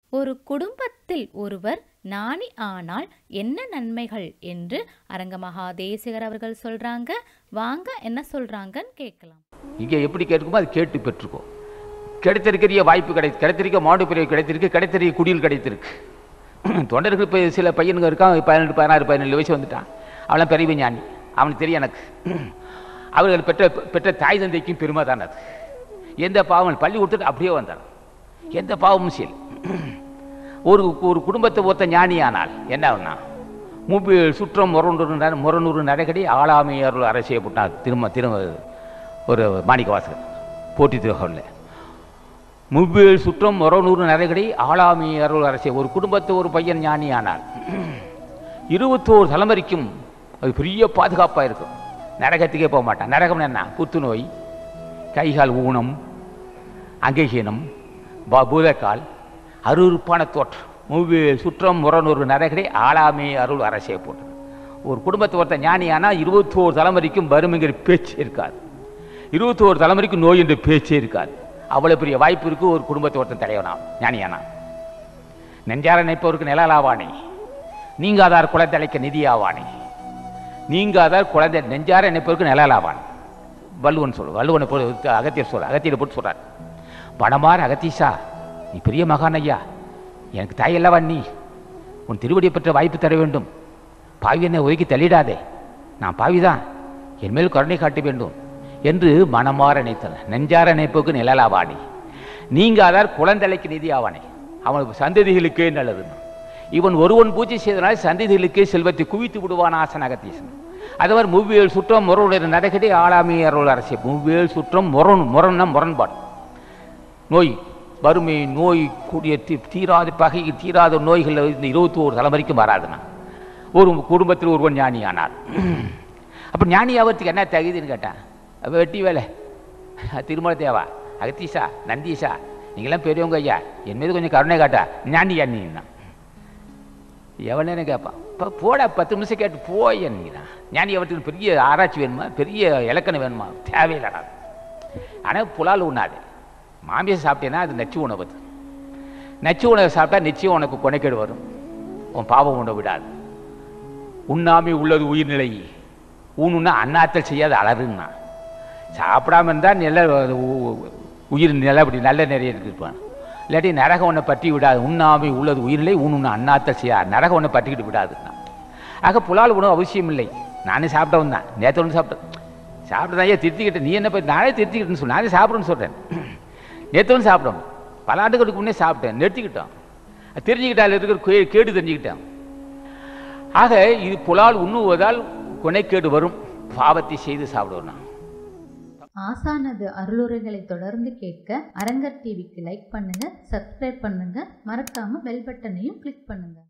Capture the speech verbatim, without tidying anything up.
ஒரு குடும்பத்தில் ஒருவர் ஞானி ஆனால் என்ன நன்மைகள் என்று அரங்கமகா தேசிகர் அவர்கள் சொல்றாங்க. வாங்க என்ன சொல்றாங்கன்னு கேட்கலாம். இங்கே எப்படி கேட்குமோ அது கேட்டு பெற்றுக்கோ. கிடைத்திருக்கிற வாய்ப்பு கிடை கிடைத்திருக்க மாடு பிரிவு கிடைத்திருக்கு, கிடைத்திருக்க குடியில் கிடைத்திருக்கு. தொண்டர்கள் இப்போ சில பையனுங்க இருக்கான், பதினெட்டு பதினாறு பதினேழு வயசு வந்துட்டான், அவெல்லாம் பெரிய ஞானி, அவனுக்கு தெரியும். எனக்கு அவர்கள் பெற்ற பெற்ற தாய் தந்தைக்கும் பெருமை தான் அது. எந்த பாவம் பள்ளி கொடுத்துட்டு அப்படியே வந்தான், எந்த பாவமும் செய்யல. ஒரு ஒரு குடும்பத்தை ஒருத்த ஞானி ஆனால் என்ன ஆகுனா, மூப்பி சுற்றம் முரநூறு முரநூறு நடைகடி ஆளாமை அருள் அறை செய்யப்பட்டான். திரும்ப திரும்ப ஒரு மாணிக்க வாசகர் போட்டி திருகல்ல முவ்வேல் சுற்றம் முரநூறு நடைகடி ஆளாமை அருள் அரசை. ஒரு குடும்பத்தை ஒரு பையன் ஞானி ஆனால் இருபத்தோரு தலைமுறைக்கும் அது பெரிய பாதுகாப்பாக இருக்கும். நரகத்துக்கே போக மாட்டான். நரகம் என்ன? புத்துநோய், கைகால் ஊனம், அங்ககீனம், பூதக்கால், அருவருப்பான தோற்றம். மூவேல் சுற்றம் முரநூறு நரகடி ஆளாமை அருள் அரசை போட்டு ஒரு குடும்பத்தை ஒருத்த ஞானியானால் இருபத்தோரு தலைமுறைக்கும் வறுமைங்கிற பேச்சு இருக்காது, இருபத்தோரு தலைமுறைக்கும் நோய் என்ற பேச்சே இருக்காது. அவ்வளோ பெரிய வாய்ப்பு இருக்கு ஒரு குடும்பத்தை ஒருத்தன் தலைவனா ஞானியானா. நெஞ்சார நினைப்பவருக்கு நிழலாவானே, நீங்காதார் குழந்தைக்க நிதியாவானே. நீங்காதார் குழந்தை நெஞ்சார நினைப்பவருக்கு நிழலாவானே. வள்ளுவன் சொல்லு, வள்ளுவனை போட்டு அகத்தியர் சொல்ற, அகத்தியரை போட்டு சொல்றார், பணமார் அகத்தீஷா நீ பெரிய மகான் ஐயா, எனக்கு தாயல்லவா நீ, உன் திருவடியை பெற்ற வாய்ப்பு தர வேண்டும். பாவி என்னை ஒதுக்கி தள்ளிடாதே, நான் பாவிதான், என் மேல் கருணை காட்ட வேண்டும் என்று மனமாற நினைத்தன. நெஞ்சார நினைப்புக்கு நிழலாவானே, நீங்காதார் குழந்தைக்கு நிதி ஆவானே. அவனுக்கு சந்ததிகளுக்கே நல்லது. இவன் ஒருவன் பூஜை செய்தனால் சந்ததிகளுக்கே செல்வத்தை குவித்து விடுவான் ஆசன அகத்தீசன். அது மாதிரி முவ்வேல் சுற்றம் முரணுடைய நடைகடி ஆளாமை அருள் அரசே. முவ்வேல் சுற்றம் முரண் முரண்னா முரண்பாடு, நோய், வறுமை, நோய், கூடிய தீராத பகை, தீராத நோய்கள் இந்த இருபத்தி ஒரு தலைமுறைக்கும் வராதுண்ணா ஒரு குடும்பத்தில் ஒருவன் ஞானி ஆனார். அப்போ ஞானி ஆகிறதுக்கு என்ன தகுதின்னு கேட்டான். அப்போ வெட்டி வேலை, திருமண தேவா, அகத்தீஷா, நந்தீஷா, நீங்களாம் பெரியவங்க ஐயா, என் மீது கொஞ்சம் கருணை காட்டா, ஞானி ஞானின்னா எவனேன்னு கேட்பான். இப்போ போட பத்து நிமிஷம் கேட்டு போய் என்னீங்கன்னா ஞானி அவற்றுக்கு பெரிய ஆராய்ச்சி வேணுமா, பெரிய இலக்கணம் வேணுமா, தேவையில்லடா. ஆனால் புலால் உண்ணாது, மாமிசம் சாப்பிட்டேன்னா அது நச்சு உணவு. நச்சு உணவை சாப்பிட்டா நிச்சயம் உனக்கு கொனைக்கேடு வரும், உன் பாவம் உணவு விடாது. உண்ணாமை உள்ளது உயிர்நிலை, ஊனுன்னா அன்னாத்தல் செய்யாத அலறுன்னா. சாப்பிடாம இருந்தால் நல்ல உயிர் நிலப்படி நல்ல நிறைய இருப்பான். இல்லாட்டி நரகம் ஒன்றை பற்றி விடாது. உண்ணாமை உள்ளது உயிர்நிலை, ஊனுன்னு அன்னாத்தல் செய்யாது, நரகம் ஒன்றை பற்றிக்கிட்டு விடாதுன்னா. ஆக புலால் உணவு அவசியம் இல்லை. நானே சாப்பிட்டவன் தான், நேற்று ஒன்று சாப்பிட்டேன், சாப்பிட்டதான் ஏன் திருத்திக்கிட்டேன், நீ என்ன போய் நானே திருத்திக்கிட்டேன்னு சொல்லி நானே சாப்பிடுன்னு சொல்கிறேன். நேற்று ஒன்று சாப்பிட்டோம், பல ஆண்டுகளுக்கு முன்னே சாப்பிட்டேன், நிறுத்திக்கிட்டோம், தெரிஞ்சுக்கிட்டால் இருக்கிற கேடு தெரிஞ்சுக்கிட்டேன். ஆக இது புலால் உண்ணுவதால் கொனைக்கேடு வரும், பாவத்தை செய்து சாப்பிடுவோம். ஆசானது அருளுரைகளை தொடர்ந்து கேட்க அரங்கர் டிவிக்கு லைக் பண்ணுங்க, சப்ஸ்கிரைப் பண்ணுங்க, மறக்காம பெல் பட்டனையும் கிளிக் பண்ணுங்க.